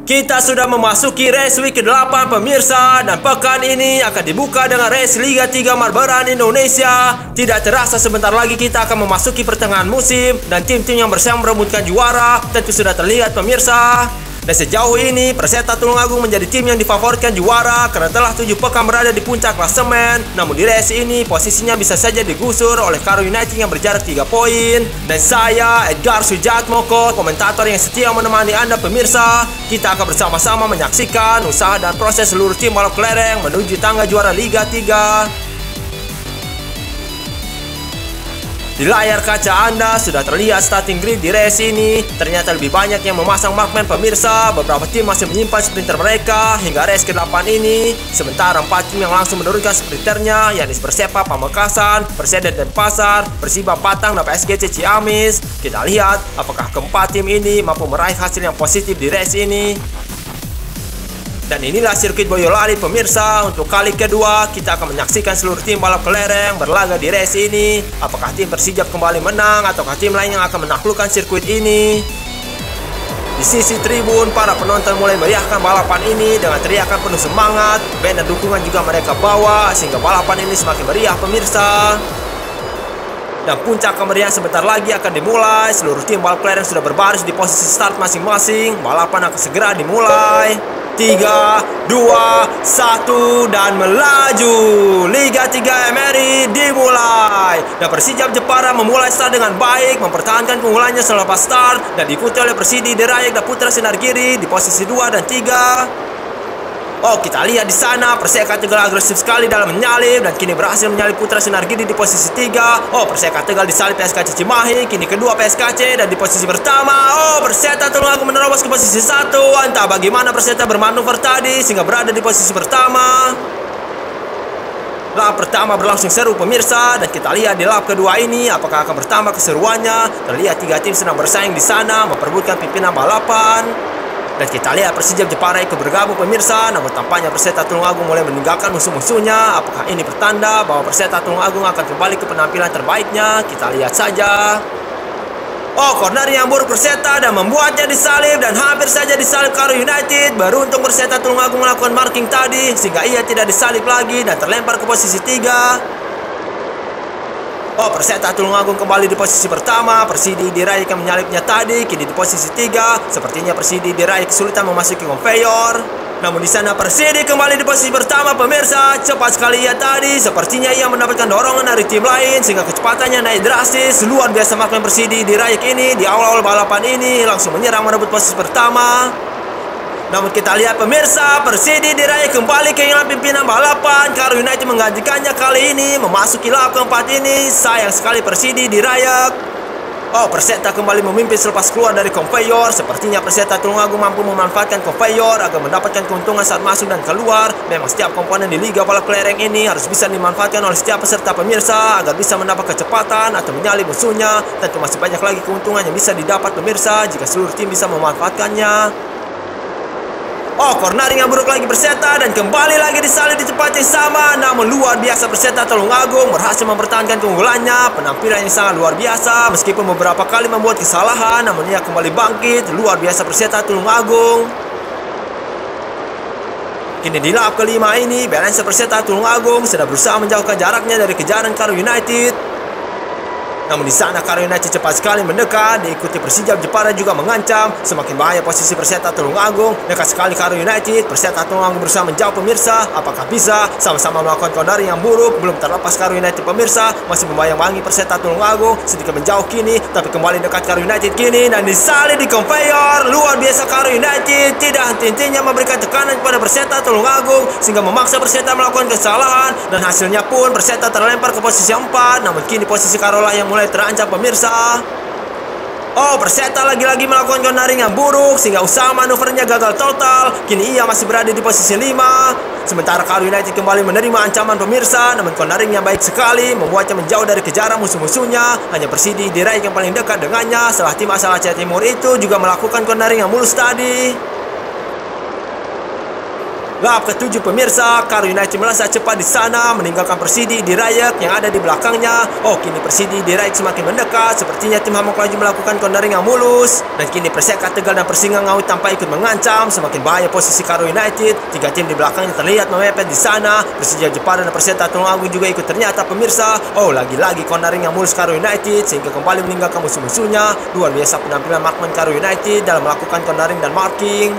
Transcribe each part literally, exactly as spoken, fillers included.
Kita sudah memasuki race week ke delapan pemirsa, dan pekan ini akan dibuka dengan race Liga tiga Marberan Indonesia. Tidak terasa sebentar lagi kita akan memasuki pertengahan musim, dan tim-tim yang bersaing merebutkan juara tentu sudah terlihat pemirsa. Dan sejauh ini Perseta Tulungagung menjadi tim yang difavoritkan juara karena telah tujuh pekan berada di puncak klasemen. Namun di race ini posisinya bisa saja digusur oleh Karo United yang berjarak tiga poin. Dan saya Edgar Sujatmoko, komentator yang setia menemani Anda pemirsa. Kita akan bersama-sama menyaksikan usaha dan proses seluruh tim balap kelereng menuju tangga juara Liga tiga. Di layar kaca Anda sudah terlihat starting grid di race ini. Ternyata lebih banyak yang memasang markman pemirsa. Beberapa tim masih menyimpan sprinter mereka hingga race ke delapan ini. Sementara empat tim yang langsung menurunkan sprinternya, yakni Persepa Pamekasan, Perseda Denpasar, Persiba Batang, dan P S G C Ciamis. Kita lihat apakah keempat tim ini mampu meraih hasil yang positif di race ini. Dan inilah sirkuit Boyolali pemirsa. Untuk kali kedua kita akan menyaksikan seluruh tim balap kelereng berlaga di race ini. Apakah tim Persijap kembali menang ataukah tim lain yang akan menaklukkan sirkuit ini? Di sisi tribun, para penonton mulai meriahkan balapan ini dengan teriakan penuh semangat. Band dan dukungan juga mereka bawa sehingga balapan ini semakin meriah pemirsa. Dan puncak kemeriahan sebentar lagi akan dimulai. Seluruh tim balap kelereng sudah berbaris di posisi start masing-masing. Balapan akan segera dimulai. tiga, dua, satu, dan melaju. Liga tiga M R I dimulai. Dan Persijap Jepara memulai start dengan baik, mempertahankan keunggulannya selepas start, dan diikuti oleh Persidi Dirayek dan Putra Sinargiri di posisi dua dan tiga. Oh, kita lihat di sana Perseka Tegal agresif sekali dalam menyalip dan kini berhasil menyalip Putra Sinargiri di posisi tiga. Oh, Perseka Tegal disalip P S K C Cimahi, kini kedua P S K C, dan di posisi pertama oh Perseta Tulungagung menerobos ke posisi satu. Entah bagaimana Perseta bermanuver tadi sehingga berada di posisi pertama. Lap pertama berlangsung seru pemirsa, dan kita lihat di lap kedua ini apakah akan bertambah keseruannya. Terlihat tiga tim sedang bersaing di sana memperebutkan pimpinan balapan. Dan kita lihat Persijap Jepara ikut bergabung pemirsa. Namun tampaknya Perseta Tulungagung mulai meninggalkan musuh-musuhnya. Apakah ini pertanda bahwa Perseta Tulungagung akan kembali ke penampilan terbaiknya? Kita lihat saja. Oh, corner yang buruk Perseta dan membuatnya disalip, dan hampir saja disalip Karo United. Beruntung Perseta Tulungagung melakukan marking tadi sehingga ia tidak disalip lagi dan terlempar ke posisi tiga. Oh, Perseta Tulungagung kembali di posisi pertama. Persidi Dirayek yang menyalipnya tadi kini di posisi tiga. Sepertinya Persidi Dirayek kesulitan memasuki konveyor. Namun di sana Persidi kembali di posisi pertama pemirsa. Cepat sekali ia tadi. Sepertinya ia mendapatkan dorongan dari tim lain sehingga kecepatannya naik drastis. Luar biasa markman Persidi Dirayek ini di awal-awal balapan ini langsung menyerang merebut posisi pertama. Namun kita lihat pemirsa, Persidi Dirayek kembali kehilangan pimpinan balapan. Karo United menggantikannya kali ini memasuki lap keempat ini. Sayang sekali Persidi Dirayek. Oh, Perseta kembali memimpin selepas keluar dari konveyor. Sepertinya Perseta Tulungagung mampu memanfaatkan konveyor agar mendapatkan keuntungan saat masuk dan keluar. Memang setiap komponen di Liga Balap Kelereng ini harus bisa dimanfaatkan oleh setiap peserta pemirsa agar bisa mendapat kecepatan atau menyalip musuhnya. Tentu masih banyak lagi keuntungan yang bisa didapat pemirsa jika seluruh tim bisa memanfaatkannya. Oh, cornering yang buruk lagi Perseta dan kembali lagi disalip di tempat yang sama. Namun luar biasa Perseta Tulungagung berhasil mempertahankan keunggulannya. Penampilan yang sangat luar biasa meskipun beberapa kali membuat kesalahan, namun ia kembali bangkit. Luar biasa Perseta Tulungagung. Kini di lap kelima ini balance Perseta Tulungagung sedang berusaha menjauhkan jaraknya dari kejaran Karo United. Namun di sana Karo United cepat sekali mendekat, diikuti Persijap Jepara juga mengancam. Semakin bahaya posisi Perseta Tulungagung. Dekat sekali Karo United. Perseta Tulungagung berusaha menjauh pemirsa. Apakah bisa sama-sama melakukan cornering yang buruk? Belum terlepas Karo United pemirsa. Masih membayang-bayangi Perseta Tulungagung. Sedikit menjauh kini, tapi kembali dekat Karo United kini dan disalip di konveyor. Luar biasa Karo United. Tidak henti-hentinya memberikan tekanan kepada Perseta Tulungagung sehingga memaksa Perseta melakukan kesalahan, dan hasilnya pun Perseta terlempar ke posisi empat. Namun kini posisi Karola yang mulai terancam pemirsa. Oh, Perseta lagi-lagi melakukan cornering yang buruk sehingga usaha manuvernya gagal total. Kini ia masih berada di posisi lima. Sementara Karo United kembali menerima ancaman pemirsa. Namun cornering yang baik sekali membuatnya menjauh dari kejaran musuh-musuhnya. Hanya Persidi Dirayek yang paling dekat dengannya. Setelah tim asal Aceh Timur itu juga melakukan cornering yang mulus tadi. Lap ketujuh pemirsa, Karo United melesat cepat di sana meninggalkan Persidi Dirayek yang ada di belakangnya. Oh, kini Persidi Dirayek semakin mendekat. Sepertinya tim Hamok Laju melakukan cornering yang mulus. Dan kini Perseka Tegal dan Persingga Ngawi tanpa ikut mengancam. Semakin bahaya posisi Karo United. Tiga tim di belakangnya terlihat memepet di sana. Persija Jepara dan Perseta Tulungagung juga ikut ternyata pemirsa. Oh, lagi-lagi cornering yang mulus Karo United sehingga kembali meninggalkan musuh-musuhnya. Luar biasa penampilan markman Karo United dalam melakukan cornering dan marking.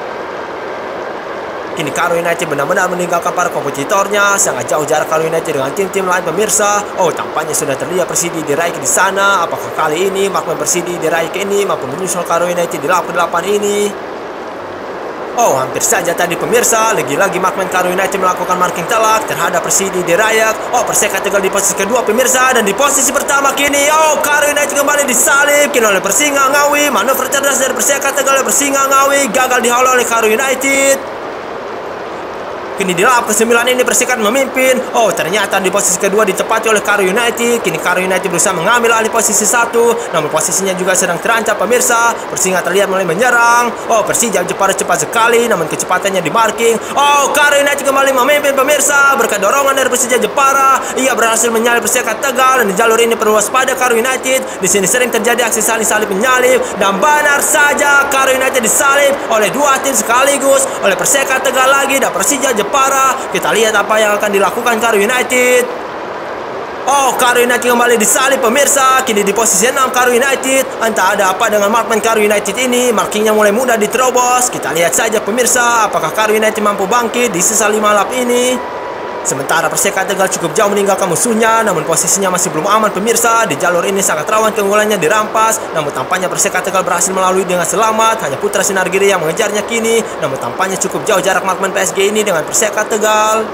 Kini Karo United benar-benar meninggalkan para kompetitornya. Sangat jauh jarak Karo United dengan tim-tim lain pemirsa. Oh, tampaknya sudah terlihat Persidi Dirayek di sana. Apakah kali ini markman Persidi Dirayek ini mampu menyusul Karo United di lap kedelapan ini? Oh, hampir saja tadi pemirsa. Lagi-lagi markman Karo United melakukan marking telak terhadap Persidi Dirayek. Oh, Perseka Tegal di posisi kedua pemirsa. Dan di posisi pertama kini, oh, Karo United kembali disalip kini oleh Persingga Ngawi. Manuver cerdas dari Perseka Tegal oleh Persingga Ngawi gagal dihalau oleh Karo United. Kini di lap kesembilan ini Perseka memimpin. Oh, ternyata di posisi kedua ditepati oleh Karo United. Kini Karo United berusaha mengambil alih posisi satu, namun posisinya juga sedang terancam pemirsa. Persingga terlihat mulai menyerang. Oh, Persija Jepara cepat sekali, namun kecepatannya di marking. Oh, Karo United kembali memimpin pemirsa. Berkat dorongan dari Persija Jepara, ia berhasil menyalip Perseka Tegal. Dan di jalur ini perlu waspada Karo United. Di sini sering terjadi aksi saling salip menyalip. Dan benar saja Karo United disalip oleh dua tim sekaligus, oleh Perseka Tegal lagi dan Persija Jepara. Jepara. Kita lihat apa yang akan dilakukan Karo United. Oh, Karo United kembali disalip pemirsa. Kini di posisi enam Karo United. Entah ada apa dengan markman Karo United ini. Markingnya mulai mudah diterobos. Kita lihat saja pemirsa, apakah Karo United mampu bangkit di sisa lima lap ini. Sementara Perseka Tegal cukup jauh meninggalkan musuhnya, namun posisinya masih belum aman pemirsa. Di jalur ini sangat rawan keunggulannya dirampas. Namun tampaknya Perseka Tegal berhasil melalui dengan selamat. Hanya Putra Sinargiri yang mengejarnya kini. Namun tampaknya cukup jauh jarak markman P S G ini dengan Perseka Tegal.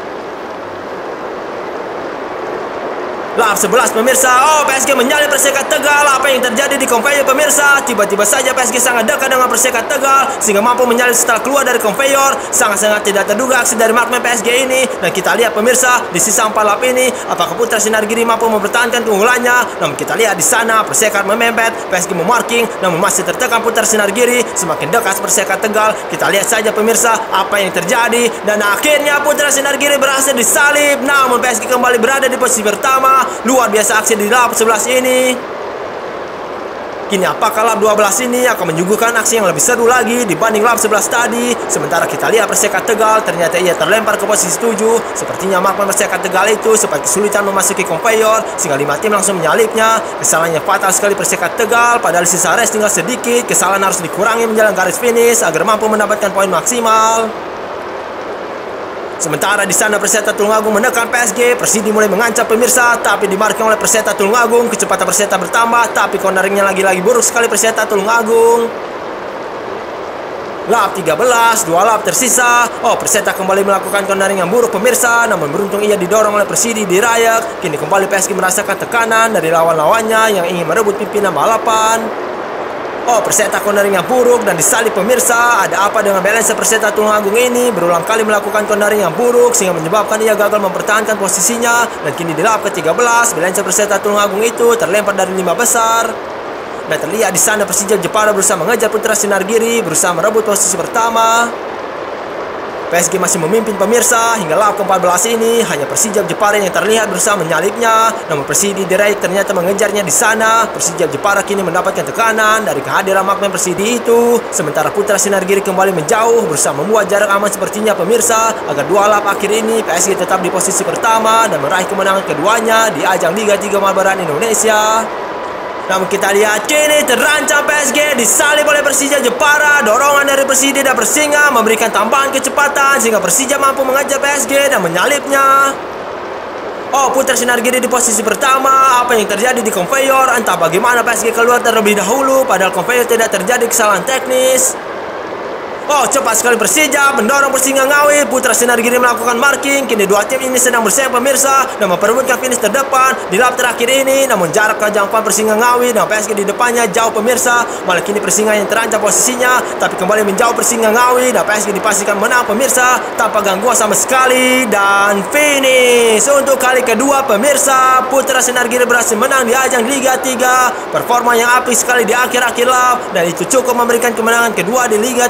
Lap sebelas pemirsa. Oh, P S G menyalip Perseka Tegal. Apa yang terjadi di konveyor pemirsa? Tiba-tiba saja P S G sangat dekat dengan Perseka Tegal sehingga mampu menyalip setelah keluar dari konveyor. Sangat-sangat tidak terduga aksi dari markman P S G ini. Dan kita lihat pemirsa di sisa empat lap ini, apakah Putra Sinargiri mampu mempertahankan keunggulannya? Namun kita lihat di sana Perseka memepet, P S G memarking, namun masih tertekan Putra Sinargiri. Semakin dekat Perseka Tegal. Kita lihat saja pemirsa apa yang terjadi. Dan akhirnya Putra Sinargiri berhasil disalip. Namun P S G kembali berada di posisi pertama. Luar biasa aksi di lap sebelas ini. Kini apakah lap dua belas ini akan menyuguhkan aksi yang lebih seru lagi dibanding lap sebelas tadi? Sementara kita lihat Perseka Tegal ternyata ia terlempar ke posisi tujuh. Sepertinya markman Perseka Tegal itu sempat kesulitan memasuki konveyor sehingga lima tim langsung menyalipnya. Kesalahannya fatal sekali Perseka Tegal, padahal sisa race tinggal sedikit. Kesalahan harus dikurangi menjelang garis finish agar mampu mendapatkan poin maksimal. Sementara di sana Perseta Tulungagung menekan P S G. Persidi mulai mengancam pemirsa, tapi dimarking oleh Perseta Tulungagung. Kecepatan Perseta bertambah, tapi corneringnya lagi-lagi buruk sekali Perseta Tulungagung. Lap tiga belas, dua lap tersisa. Oh, Perseta kembali melakukan cornering yang buruk pemirsa, namun beruntung ia didorong oleh Persidi Dirayek. Kini kembali P S G merasakan tekanan dari lawan-lawannya yang ingin merebut pimpinan balapan. Oh, Perseta cornering yang buruk dan disalip pemirsa. Ada apa dengan balance Perseta Tulungagung ini? Berulang kali melakukan cornering yang buruk sehingga menyebabkan ia gagal mempertahankan posisinya. Dan kini di lap ke tiga belas, balance Perseta Tulungagung itu terlempar dari lima besar. Dan terlihat di sana Persija Jepara berusaha mengejar Putra Sinargiri, berusaha merebut posisi pertama. P S G masih memimpin pemirsa hingga lap ke empat belas ini. Hanya Persija Jepara yang terlihat berusaha menyalipnya, namun Persidi Dirayek ternyata mengejarnya di sana. Persija Jepara kini mendapatkan tekanan dari kehadiran markman Persidi itu. Sementara Putra Sinargiri kembali menjauh, berusaha membuat jarak aman sepertinya pemirsa agar dua lap akhir ini P S G tetap di posisi pertama dan meraih kemenangan keduanya di ajang Liga tiga Malbaran Indonesia. Namun kita lihat kini terancam P S G disalip oleh Persija Jepara. Dorongan dari Persidi dan Persingga memberikan tambahan kecepatan sehingga Persija mampu mengejar P S G dan menyalipnya. Oh, Putra Sinargiri di posisi pertama. Apa yang terjadi di konveyor? Entah bagaimana P S G keluar terlebih dahulu, padahal konveyor tidak terjadi kesalahan teknis. Oh, cepat sekali Persija mendorong Persingga Ngawi. Putra Sinargiri melakukan marking. Kini dua tim ini sedang bersaing pemirsa dan memperebutkan finish terdepan di lap terakhir ini. Namun jarak kejangkauan Persingga Ngawi dan P S G di depannya jauh pemirsa. Malah kini Persingga yang terancam posisinya, tapi kembali menjauh Persingga Ngawi dan P S G dipastikan menang pemirsa tanpa gangguan sama sekali. Dan finish untuk kali kedua pemirsa, Putra Sinargiri berhasil menang di ajang Liga tiga. Performa yang apik sekali di akhir-akhir lap dan itu cukup memberikan kemenangan kedua di Liga tiga.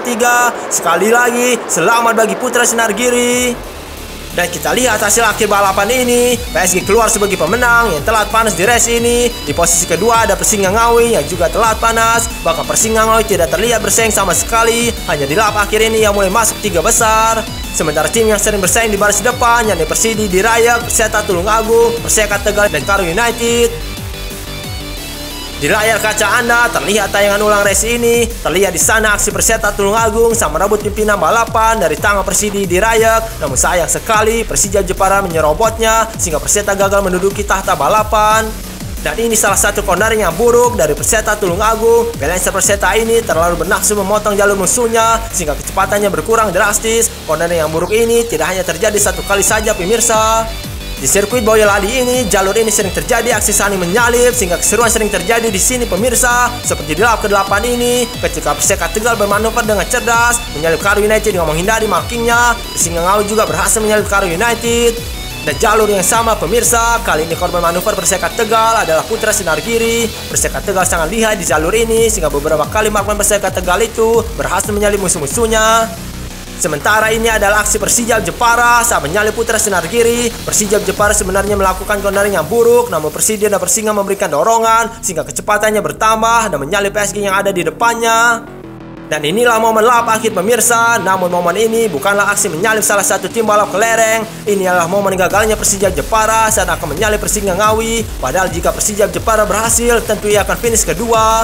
Pemirsa, sekali lagi selamat bagi Putra Sinar Giri. Dan kita lihat hasil akhir balapan ini. P S G keluar sebagai pemenang yang telat panas di race ini. Di posisi kedua ada Persingga Ngawi yang juga telat panas. Bahkan Persingga Ngawi tidak terlihat bersaing sama sekali. Hanya di lap akhir ini yang mulai masuk tiga besar. Sementara tim yang sering bersaing di baris depan yakni Persidi Dirayak, Perseta Tulungagung, Perseka Tegal, dan Karo United. Di layar kaca Anda terlihat tayangan ulang race ini. Terlihat di sana aksi Perseta Tulungagung sama merebut pimpinan balapan dari tangan Persidi Dirayak. Namun sayang sekali Persija Jepara menyerobotnya sehingga Perseta gagal menduduki tahta balapan. Dan ini salah satu cornering yang buruk dari Perseta Tulungagung. Balancer Perseta ini terlalu bernafsu memotong jalur musuhnya sehingga kecepatannya berkurang drastis. Cornering yang buruk ini tidak hanya terjadi satu kali saja, pemirsa. Di sirkuit Boyolali ini, jalur ini sering terjadi aksi saling menyalip sehingga keseruan sering terjadi di sini, pemirsa. Seperti di lap kedelapan ini, ketika Perseka Tegal bermanuver dengan cerdas menyalip Karo United dengan menghindari markingnya. Persingga Ngawi juga berhasil menyalip Karo United. Dan jalur yang sama, pemirsa, kali ini korban manuver Perseka Tegal adalah Putra Sinar Giri. Perseka Tegal sangat lihai di jalur ini sehingga beberapa kali markman Perseka Tegal itu berhasil menyalip musuh-musuhnya. Sementara ini adalah aksi Persija Jepara saat menyalip Putra Sinar Giri. Persija Jepara sebenarnya melakukan cornering yang buruk, namun Persija dan Persingga memberikan dorongan sehingga kecepatannya bertambah dan menyalip P S G yang ada di depannya. Dan inilah momen lap akhir, pemirsa. Namun momen ini bukanlah aksi menyalip salah satu tim balap kelereng. Ini adalah momen gagalnya Persija Jepara saat akan menyalip Persingga Ngawi. Padahal jika Persija Jepara berhasil, tentu ia akan finish kedua.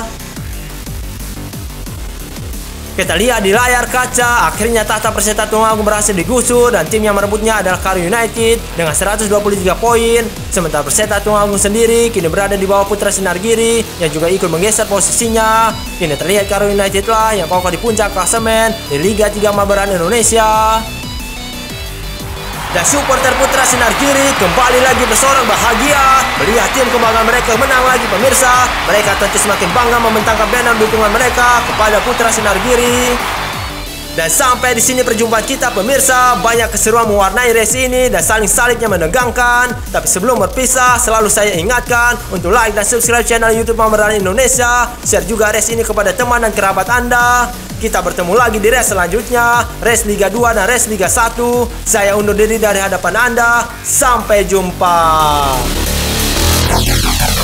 Kita lihat di layar kaca, akhirnya tahta Perseta Tulungagung berhasil digusur dan tim yang merebutnya adalah Karo United dengan seratus dua puluh tiga poin. Sementara Perseta Tulungagung sendiri kini berada di bawah Putra Sinar Giri yang juga ikut menggeser posisinya. Kini terlihat Karo United lah yang kokoh di puncak klasemen di Liga tiga Mabaran Indonesia. Dan supporter Putra Sinar Giri kembali lagi bersorak bahagia melihat tim kebanggaan mereka menang lagi, pemirsa. Mereka tentu semakin bangga membentangkan banner dukungan mereka kepada Putra Sinar Giri. Dan sampai di sini perjumpaan kita, pemirsa. Banyak keseruan mewarnai race ini dan saling salibnya menegangkan. Tapi sebelum berpisah, selalu saya ingatkan untuk like dan subscribe channel YouTube Mabaran Indonesia. Share juga race ini kepada teman dan kerabat Anda. Kita bertemu lagi di race selanjutnya, race Liga dua dan race Liga satu. Saya undur diri dari hadapan Anda. Sampai jumpa.